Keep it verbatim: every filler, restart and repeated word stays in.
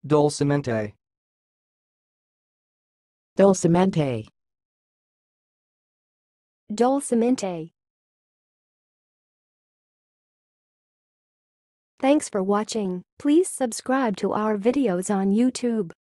Dolcemente. Dolcemente. Dolcemente. Thanks for watching. Please subscribe to our videos on YouTube.